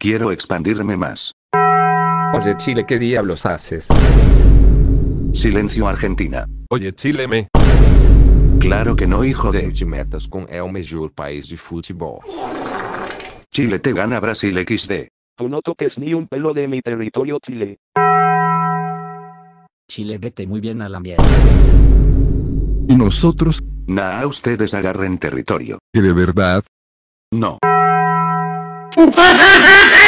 Quiero expandirme más. Oye Chile, ¿qué diablos haces? Silencio Argentina. Oye Chile me. Claro que no, hijo de... De metas com el mejor país de fútbol. Chile te gana Brasil XD. Tú no toques ni un pelo de mi territorio, Chile. Chile, vete muy bien a la mierda. ¿Y nosotros? Nah, ustedes agarren territorio. ¿Que de verdad? No.